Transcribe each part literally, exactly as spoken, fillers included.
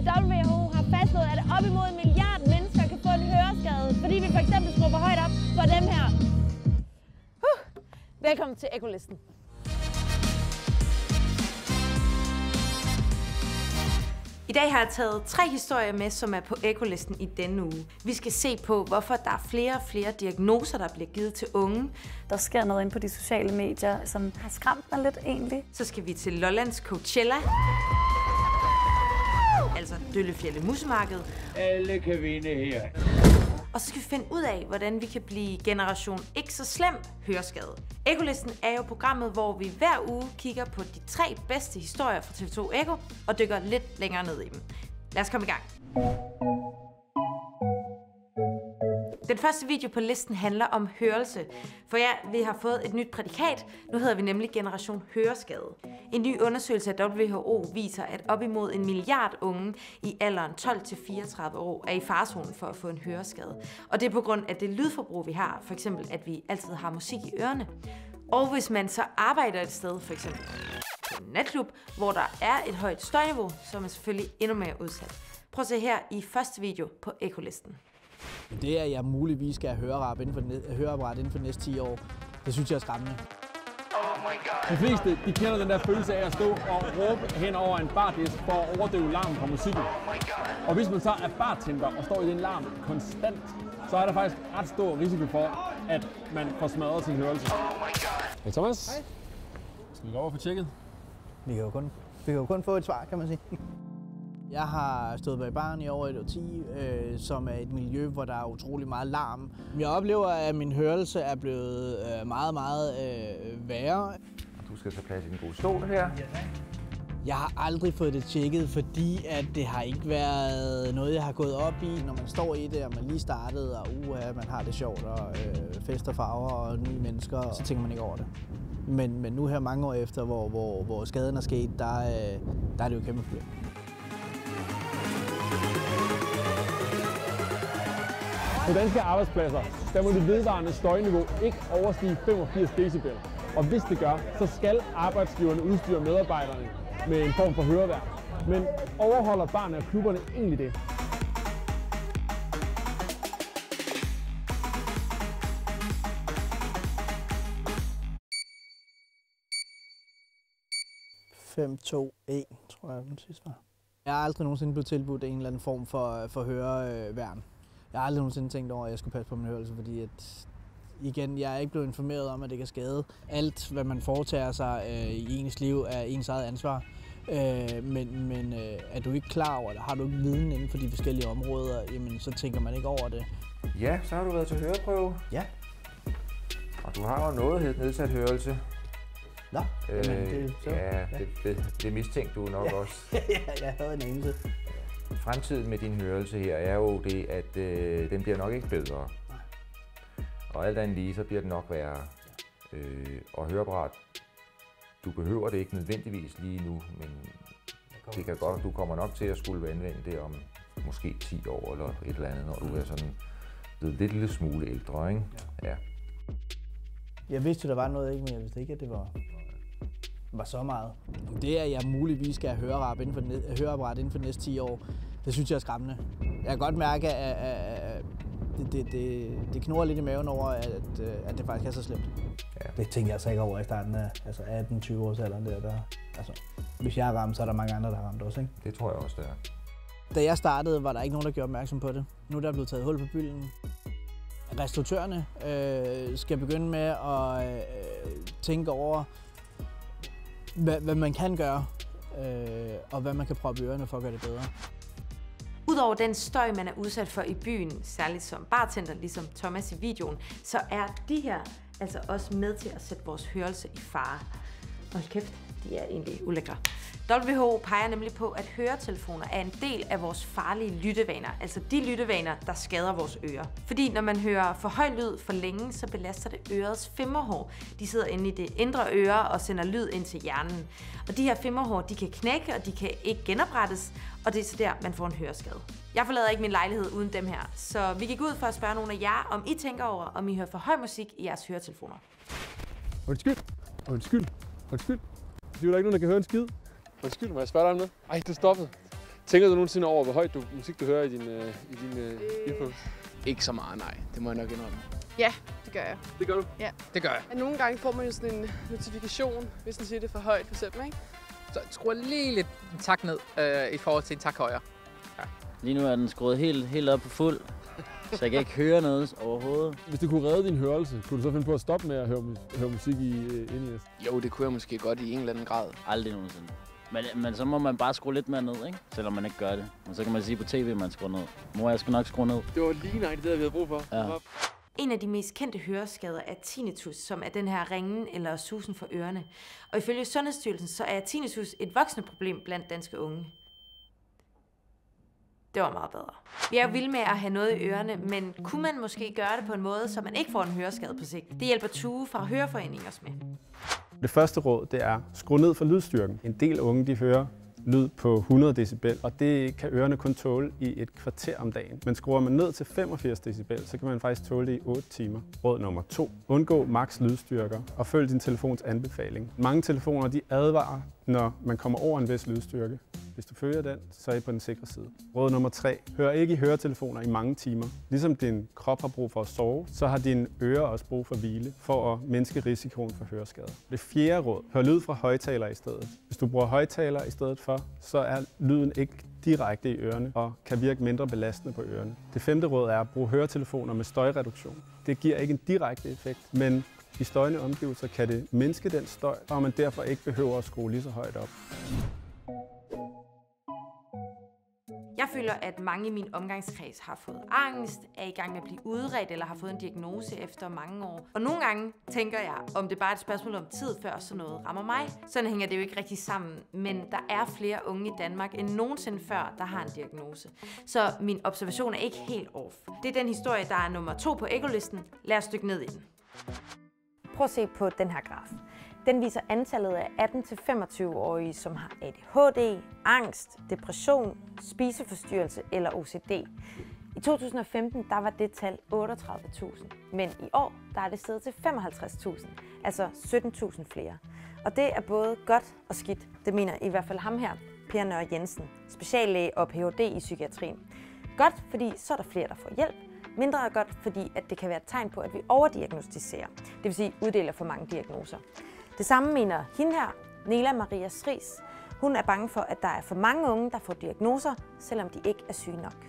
W H O har fastslået, at op imod en milliard mennesker kan få en høreskade, fordi vi for eksempel skruer for højt op for dem her. Uh. Velkommen til Ekkolisten. I dag har jeg taget tre historier med, som er på Ekkolisten i denne uge. Vi skal se på, hvorfor der er flere og flere diagnoser, der bliver givet til unge. Der sker noget inde på de sociale medier, som har skræmt mig lidt egentlig. Så skal vi til Lollands Coachella. Altså Døllefjelde Musemarked. Alle kan vinde her. Og så skal vi finde ud af, hvordan vi kan blive generation ikke så slem høreskade. Ekkolisten er jo programmet, hvor vi hver uge kigger på de tre bedste historier fra T V to Ekko og dykker lidt længere ned i dem. Lad os komme i gang. Den første video på listen handler om hørelse. For ja, vi har fået et nyt prædikat. Nu hedder vi nemlig Generation Høreskade. En ny undersøgelse af W H O viser, at op imod en milliard unge i alderen tolv til fireogtredive år er i farezonen for at få en høreskade. Og det er på grund af det lydforbrug, vi har. For eksempel, at vi altid har musik i ørerne. Og hvis man så arbejder et sted, for eksempel på en natklub, hvor der er et højt støjniveau, så er man selvfølgelig endnu mere udsat. Prøv at se her i første video på Ekkolisten. Det, at jeg muligvis skal have høreapparat inden for, høreapparat inden for de næste ti år, det synes jeg er skræmmende. De fleste de kender den der følelse af at stå og råbe hen over en bardisk for at overdøve larmen fra musikken. Og hvis man så er bartender og står i den larm konstant, så er der faktisk ret stor risiko for, at man får smadret sin hørelse. Hej Thomas. Hej. Skal vi gå over for tjekket? Vi kan jo kun, vi kan jo kun få et svar, kan man sige. Jeg har stået bag baren i over et årti, øh, som er et miljø, hvor der er utrolig meget larm. Jeg oplever, at min hørelse er blevet øh, meget, meget øh, værre. Du skal tage plads i den gode stol her. Jeg har aldrig fået det tjekket, fordi at det har ikke været noget, jeg har gået op i, når man står i det, og man lige startede, og uh, man har det sjovt, og øh, fest og farver og nye mennesker, og så tænker man ikke over det. Men, men nu her mange år efter, hvor, hvor, hvor skaden er sket, der, øh, der er det jo kæmpe problem. På danske arbejdspladser, der må det vedvarende støjniveau ikke overstige femogfirs decibel. Og hvis det gør, så skal arbejdsgiverne udstyre medarbejderne med en form for høreværn. Men overholder barne og klubberne egentlig det? fem to en, tror jeg, den sidste var. Jeg har aldrig nogensinde blevet tilbudt en eller anden form for, for høreværn. Jeg har aldrig nogensinde tænkt over, at jeg skulle passe på min hørelse, fordi at, igen, jeg er ikke blevet informeret om, at det kan skade. Alt, hvad man foretager sig øh, i ens liv, er ens eget ansvar. Øh, men men øh, er du ikke klar over det, har du ikke viden inden for de forskellige områder, jamen, så tænker man ikke over det. Ja, så har du været til høreprøve. Ja. Og du har jo noget nedsat hørelse. Nå, øh, jamen, det, så, ja, ja. Det, det, det mistænkte du nok ja. også. Ja, jeg havde en anelse. Fremtiden med din hørelse her er jo det, at øh, den bliver nok ikke bedre. Nej. Og alt andet lige, så bliver det nok værre. Ja. Øh, og høreapparat, du behøver det ikke nødvendigvis lige nu, men det kan godt, du kommer nok til at skulle anvende det om måske ti år eller et eller andet, når du er sådan blevet lidt lille smule ældre, ikke? Ja. Ja. Jeg vidste, der var noget, ikke, men jeg vidste ikke, at det var, var så meget. Det, at jeg muligvis skal have høreapparat inden for, høreapparat inden for de næste ti år, det synes jeg er skræmmende. Jeg kan godt mærke, at, at det, det, det, det knurrer lidt i maven over, at, at det faktisk er så slemt. Ja. Det tænker jeg så ikke over i starten af altså atten tyve års alderen der. der altså, hvis jeg er ramt, så er der mange andre, der har ramt også, ikke? Det tror jeg også, det er. Da jeg startede, var der ikke nogen, der gjorde opmærksom på det. Nu er der blevet taget hul på bylden. Restauratørerne øh, skal begynde med at øh, tænke over, hvad, hvad man kan gøre, øh, og hvad man kan proppe i ørerne for at gøre det bedre. Udover den støj, man er udsat for i byen, særligt som bartender, ligesom Thomas i videoen, så er de her altså også med til at sætte vores hørelse i fare. Hold kæft, de er egentlig ulækre. W H O peger nemlig på, at høretelefoner er en del af vores farlige lyttevaner, altså de lyttevaner, der skader vores ører. Fordi når man hører for høj lyd for længe, så belaster det ørets femmerhår. De sidder inde i det indre øre og sender lyd ind til hjernen. Og de her femmerhår, de kan knække, og de kan ikke genoprettes, og det er så der, man får en høreskade. Jeg forlader ikke min lejlighed uden dem her, så vi gik ud for at spørge nogle af jer, om I tænker over, om I hører for høj musik i jeres høretelefoner. Undskyld. Undskyld. Undskyld. Det er jo der ikke nogen, der kan høre en skid. Undskyld, må jeg spørge dig om noget? Ej, det stoppede. Tænker du nogensinde over, hvor højt du, musik du hører i din, øh, i din øh, earphones? Ikke så meget, nej. Det må jeg nok indrømme. Ja, det gør jeg. Det gør du? Ja. Det gør jeg. Og nogle gange får man jo sådan en notifikation, hvis den siger det er for højt, for eksempel, ikke? Så skruer lige lidt en tak ned øh, i forhold til en tak højere. Ja. Lige nu er den skruet helt, helt op på fuld, så jeg kan ikke høre noget overhovedet. Hvis du kunne redde din hørelse, kunne du så finde på at stoppe med at høre, høre musik i uh, inde i? Jo, det kunne jeg måske godt i en eller anden grad. Aldrig nogensinde. Men, men så må man bare skrue lidt mere ned, ikke? Selvom man ikke gør det. Men så kan man sige på tv, at man skruer ned. Mor, jeg skal nok skrue ned. Det var lige nøjagtigt det, vi havde brug for. Ja. En af de mest kendte høreskader er tinnitus, som er den her ringen eller susen for ørerne. Og ifølge Sundhedsstyrelsen så er tinnitus et voksende problem blandt danske unge. Det var meget bedre. Vi er jo vilde med at have noget i ørerne, men kunne man måske gøre det på en måde, så man ikke får en høreskade på sigt? Det hjælper Tue fra Høreforeningen os med. Det første råd, det er skru ned for lydstyrken. En del unge, de hører lyd på hundrede decibel, og det kan ørerne kun tåle i et kvarter om dagen. Men skruer man ned til femogfirs decibel, så kan man faktisk tåle det i otte timer. Råd nummer to. Undgå maks lydstyrker og følg din telefons anbefaling. Mange telefoner de advarer, når man kommer over en vis lydstyrke. Hvis du følger den, så er I på den sikre side. Råd nummer tre. Hør ikke i høretelefoner i mange timer. Ligesom din krop har brug for at sove, så har dine ører også brug for hvile, for at mindske risikoen for høreskader. Det fjerde råd. Hør lyd fra højtalere i stedet. Hvis du bruger højtalere i stedet for, så er lyden ikke direkte i ørerne og kan virke mindre belastende på ørerne. Det femte råd er at bruge høretelefoner med støjreduktion. Det giver ikke en direkte effekt, men i støjende omgivelser kan det mindske den støj, og man derfor ikke behøver at skrue lige så højt op. Jeg føler, at mange i min omgangskreds har fået angst, er i gang med at blive udredt eller har fået en diagnose efter mange år. Og nogle gange tænker jeg, om det bare er et spørgsmål om tid, før sådan noget rammer mig. Sådan hænger det jo ikke rigtig sammen, men der er flere unge i Danmark end nogensinde før, der har en diagnose. Så min observation er ikke helt off. Det er den historie, der er nummer to på Ego-listen. Lad os dykke ned i den. Prøv at se på den her graf. Den viser antallet af atten til femogtyve-årige, som har A D H D, angst, depression, spiseforstyrrelse eller O C D. I to tusind og femten der var det tal otteogtredive tusind, men i år der er det steget til femoghalvtreds tusind, altså sytten tusind flere. Og det er både godt og skidt, det mener i hvert fald ham her, Per Nørre Jensen, speciallæge og P H D i psykiatrien. Godt, fordi så er der flere, der får hjælp. Mindre er godt, fordi at det kan være et tegn på, at vi overdiagnostiserer, det vil sige uddeler for mange diagnoser. Det samme mener hende her, Nela Maria Sris. Hun er bange for, at der er for mange unge, der får diagnoser, selvom de ikke er syge nok.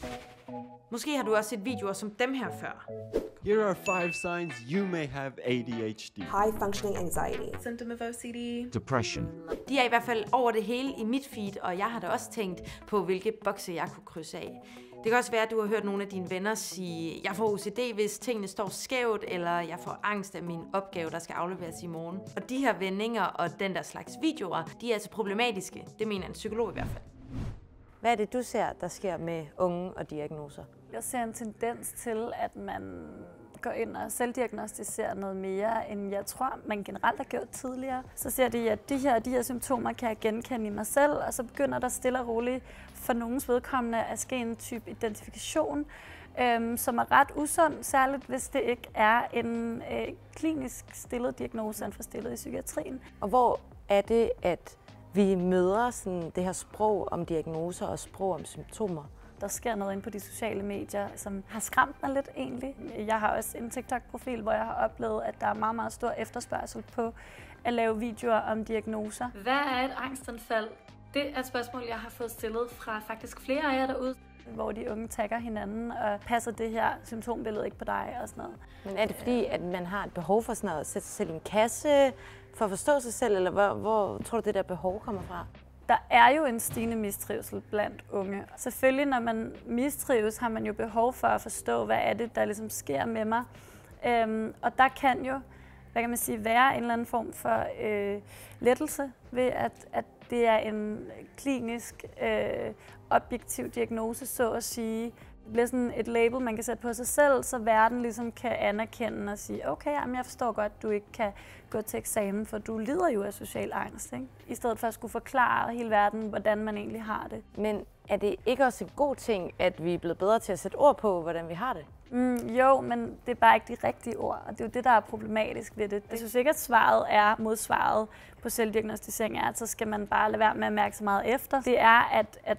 Måske har du også set videoer som dem her før. Here are five signs you may have A D H D. High functioning anxiety. Symptom of O C D. Depression. De er i hvert fald over det hele i mit feed, og jeg har da også tænkt på, hvilke bokse jeg kunne krydse af. Det kan også være, at du har hørt nogle af dine venner sige, jeg får O C D, hvis tingene står skævt, eller jeg får angst af min opgave, der skal afleveres i morgen. Og de her vendinger og den der slags videoer, de er altså problematiske. Det mener en psykolog i hvert fald. Hvad er det, du ser, der sker med unge og diagnoser? Jeg ser en tendens til, at man går ind og selvdiagnostiserer noget mere, end jeg tror, man generelt har gjort tidligere. Så ser de, at de her, de her symptomer kan jeg genkende i mig selv, og så begynder der stille og roligt for nogens vedkommende at ske en type identifikation, øhm, som er ret usund, særligt hvis det ikke er en øh, klinisk stillet diagnose, en forstillet i psykiatrien. Og hvor er det, at vi møder sådan det her sprog om diagnoser og sprog om symptomer? Der sker noget inde på de sociale medier, som har skræmt mig lidt egentlig. Jeg har også en TikTok-profil, hvor jeg har oplevet, at der er meget, meget stor efterspørgsel på at lave videoer om diagnoser. Hvad er et angstanfald? Det er et spørgsmål, jeg har fået stillet fra faktisk flere af jer derude. Hvor de unge tagger hinanden og passer det her symptombillede ikke på dig og sådan noget. Men er det fordi, at man har et behov for sådan noget, at sætte sig selv i en kasse for at forstå sig selv, eller hvor, hvor tror du, det der behov kommer fra? Der er jo en stigende mistrivsel blandt unge. Selvfølgelig, når man mistrives, har man jo behov for at forstå, hvad er det, der ligesom sker med mig. Øhm, og der kan jo, hvad kan man sige, være en eller anden form for øh, lettelse ved, at, at det er en klinisk, øh, objektiv diagnose, så at sige. Det bliver sådan et label, man kan sætte på sig selv, så verden ligesom kan anerkende og sige, okay, jamen jeg forstår godt, at du ikke kan gå til eksamen, for du lider jo af social angst, ikke? I stedet for at skulle forklare hele verden, hvordan man egentlig har det. Men er det ikke også en god ting, at vi er blevet bedre til at sætte ord på, hvordan vi har det? Mm, jo, men det er bare ikke de rigtige ord, og det er jo det, der er problematisk ved det. Jeg synes ikke, at svaret er modsvaret på selvdiagnostisering, er, at så skal man bare lade være med at mærke så meget efter. Det er at, at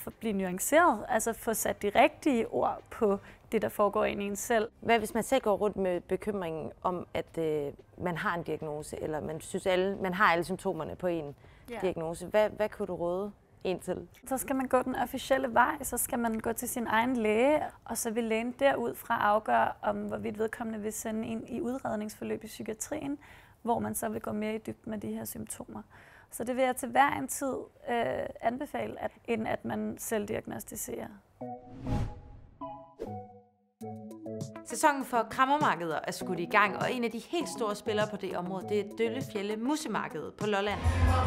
for at blive nuanceret, altså få sat de rigtige ord på det, der foregår inde i en selv. Hvad hvis man selv går rundt med bekymringen om, at øh, man har en diagnose, eller man synes, alle, man har alle symptomerne på en yeah. diagnose? Hvad, hvad kunne du råde en til? Så skal man gå den officielle vej, så skal man gå til sin egen læge, og så vil lægen derudfra afgøre, om hvorvidt vedkommende vil sende en i udredningsforløb i psykiatrien, hvor man så vil gå mere i dybden med de her symptomer. Så det vil jeg til hver en tid øh, anbefale, at, inden at man selvdiagnostiserer. Sæsonen for krammermarkeder er skudt i gang, og en af de helt store spillere på det område, det er Døllefjelde Musemarked på Lolland.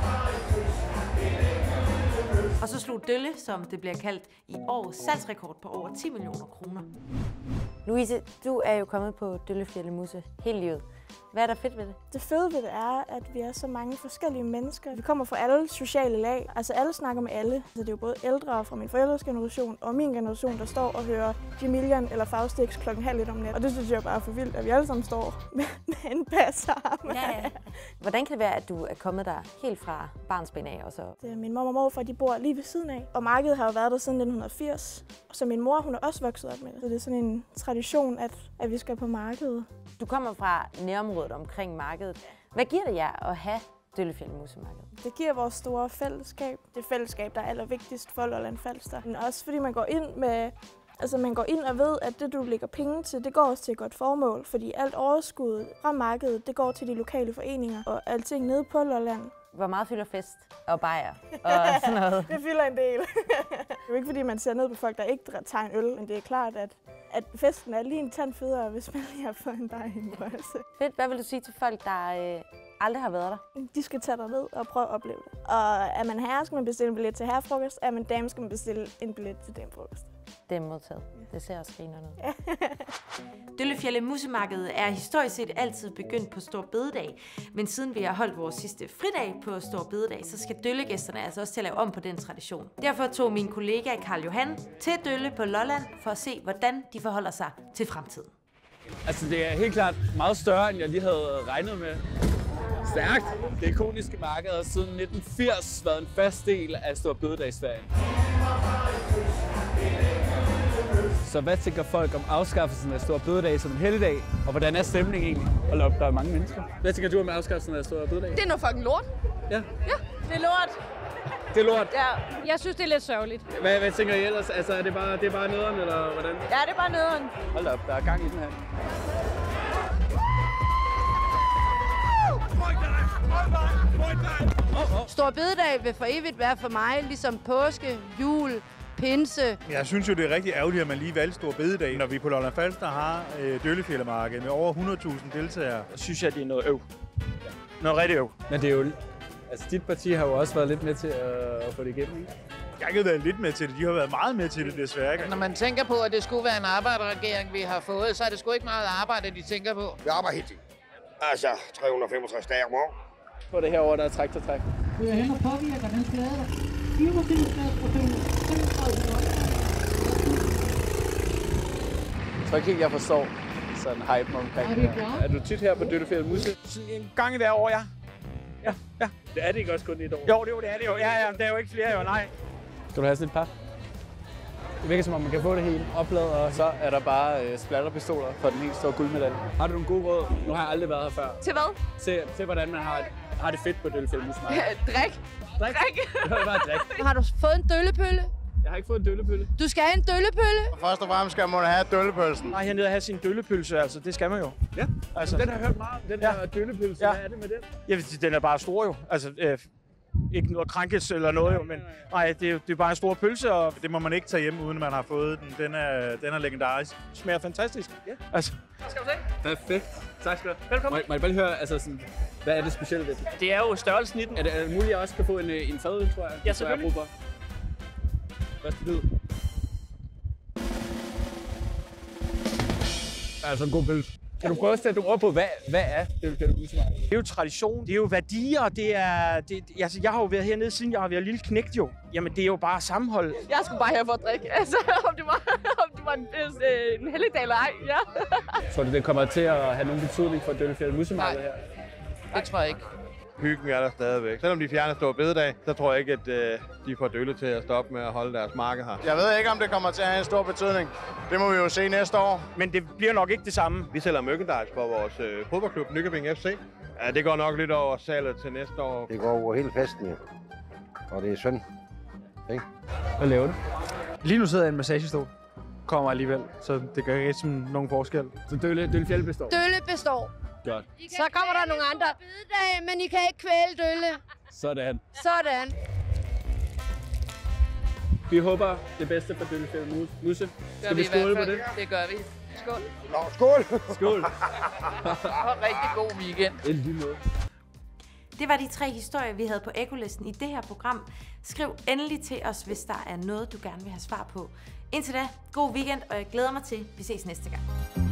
Og så slog Dølle, som det bliver kaldt, i år salgsrekord på over ti millioner kroner. Louise, du er jo kommet på Døllefjelde Muse hele livet. Hvad er der fedt ved det? Det fede ved det er, at vi er så mange forskellige mennesker. Vi kommer fra alle sociale lag. Altså alle snakker med alle. Så det er jo både ældre fra min forældres generation og min generation, der står og hører Jamilian eller Faustix klokken halv et om nat. Og det synes jeg bare er for vildt, at vi alle sammen står med, med en passer. Ja, ja. Hvordan kan det være, at du er kommet der helt fra barnsben af? Og så? Det er min mor og morfar, de bor lige ved siden af. Og markedet har jo været der siden nitten firs. Så min mor, hun er også vokset op med det. Så det er sådan en tradition, at, at vi skal på markedet. Du kommer fra nærområdet omkring markedet. Hvad giver det jer at have Døllefjelde Musemarked? Det giver vores store fællesskab. Det fællesskab, der er allervigtigst for Lolland Falster. Men også fordi man går ind med, altså man går ind og ved, at det du lægger penge til, det går også til et godt formål. Fordi alt overskud fra markedet, det går til de lokale foreninger og alting nede på Lolland. Hvor meget fylder fest og bajer og sådan noget? Det fylder en del. Det er jo ikke fordi, man ser ned på folk, der ikke tager en øl, men det er klart, at, at festen er lige en tand federe, hvis man lige har fået en bajer i en brøse. Fedt. Hvad vil du sige til folk, der øh, aldrig har været der? De skal tage ned og prøve at opleve det. Og er man herre, skal man bestille en billet til herrefrokost. Er man dame, skal man bestille en billet til damefrokost. Det er modtaget. Det ser også griner ud. Døllefjelde Musemarked er historisk set altid begyndt på Stor Bededag, men siden vi har holdt vores sidste fridag på Stor Bededag, så skal døllegæsterne altså også til at lave om på den tradition. Derfor tog min kollega Karl Johan til Dølle på Lolland for at se, hvordan de forholder sig til fremtiden. Altså, det er helt klart meget større, end jeg lige havde regnet med. Stærkt! Det ikoniske marked har siden nitten firs været en fast del af Stor Bededagsferien. Så hvad tænker folk om afskaffelsen af Stor Bededag som en helligdag, og hvordan er stemningen egentlig? Hold op, der er mange mennesker. Hvad tænker du om afskaffelsen af Stor Bededag? Det er noget fucking lort. Ja? Ja, det er lort. Det er lort? Ja, jeg synes, det er lidt sørgeligt. Hvad, hvad tænker I ellers? Altså, er det bare, det er bare nederen, eller hvordan? Ja, det er bare nederen. Hold op, der er gang i den her. Stor Bededag vil for evigt være for mig ligesom påske, jul, pinse. Jeg synes jo, det er rigtig ærgerligt, at man lige valgte Stor Bededag, når vi på Lolland Falster har øh, Døllefjeldemarked med over hundrede tusind deltagere. Så synes jeg, det er noget øv. Ja. Noget rigtig øv. Men det er jo... Altså, dit parti har jo også været lidt med til at få det igennem, ikke? Jeg har ikke været lidt med til det. De har været meget med til det, desværre. Når man tænker på, at det skulle være en arbejderregering, vi har fået, så er det sgu ikke meget arbejde, de tænker på. Vi arbejder helt altså tre hundrede og femogtres dage om året. På det her år, der er traktortræk. Vi er hen og påvirker den plade. fireogfirs procent. Jeg tror ikke helt, jeg forstår sådan hype omkring det. Er du tit her på Døllefjelde Muse? En gang i hver år, ja. Ja, ja. Det er det ikke også kun et år? Jo, det, det er det jo. Ja, ja, det er jo ikke flere, jo, nej. Skal du have sådan et par? Det virker som om, man kan få det hele opladet, og så er der bare øh, splatterpistoler for den helt store guldmedalje. Har du nogle gode råd? Nu har jeg aldrig været her før. Til hvad? Til, til hvordan man har, har det fedt på Døllefjelde Muse. Drik. Drik? Det er bare drik. Har du fået en døllepølle? Jeg har ikke fået en døllepølle. Du skal have en døllepølle? Først og fremmest skal man have døllepølsen. Nej, hernede at have sin døllepølse, altså. Det skal man jo. Ja, altså. Den har jeg hørt meget om, den ja. der døllepølse. Ja. Hvad er det med den? Ja, den er bare stor jo. Altså, øh, ikke noget krænkes eller noget jo, men nej, det er, det er bare en stor pølse. Og det må man ikke tage hjem, uden man har fået den. Den er, den er legendarisk. Smager fantastisk. Ja. Altså. Skal du se? Perfekt. Tak skal du have. Velkommen. Må, må jeg bare høre, altså sådan, hvad er det specielle ved den? Det er jo størrelsen i den. Er det, er det muligt, at jeg også kan få en, en fadøl, tror jeg? Ja, selvfølgelig. Første bid. Altså en god pølse. Kan du prøve at sætte nogle ord på, hvad, hvad er Døllefjelde Musemarked? Det er jo tradition, det er jo værdier, det er... Det, altså, jeg har jo været hernede, siden jeg har været lille knægt jo. Jamen, det er jo bare sammenhold. Jeg skulle bare her for at drikke, altså, om det var, om det var en, øh, en helligdag eller ej, ja. Tror du, det kommer til at have nogen betydning for Døllefjelde Musemarked her? Det tror jeg ikke. Hyggen er der stadigvæk. Selvom de fjerner store bededag, så tror jeg ikke, at øh, de får Dølle til at stoppe med at holde deres marked her. Jeg ved ikke, om det kommer til at have en stor betydning. Det må vi jo se næste år. Men det bliver nok ikke det samme. Vi sælger merchandise for vores øh, fodboldklub, Nykøbing F C. Ja, det går nok lidt over salget til næste år. Det går over hele festen, ja. Og det er synd. Ikke? Hvad laver du? Lige nu sidder jeg i en massagestol. Kommer alligevel, så det gør ikke sådan nogen forskel. Så Dølle, Dølle Fjell består? Dølle består. Godt. Så kommer der nogle andre bededage, men I kan ikke kvæle Dølle. Sådan. Sådan. Vi håber det bedste for Dølle Fjell Musse. Skal vi skåle på det? Det gør vi. Skål. Nå, skål! Skål. Og rigtig god weekend. En lige måde. Det var de tre historier, vi havde på Ekkolisten i det her program. Skriv endelig til os, hvis der er noget, du gerne vil have svar på. Indtil da, god weekend, og jeg glæder mig til, vi ses næste gang.